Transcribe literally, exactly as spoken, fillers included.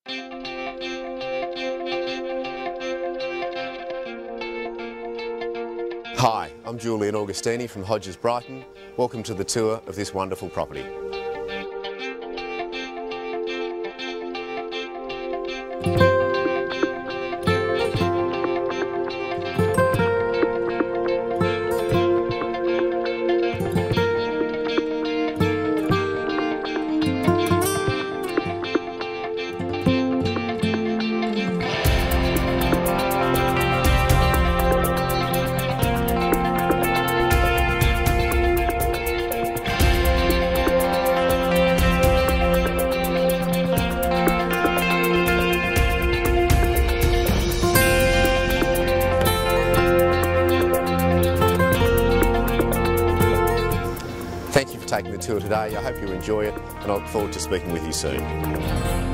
Hi, I'm Julian Augustini from Hodges Brighton. Welcome to the tour of this wonderful property. Thank you for taking the tour today. I hope you enjoy it and I look forward to speaking with you soon.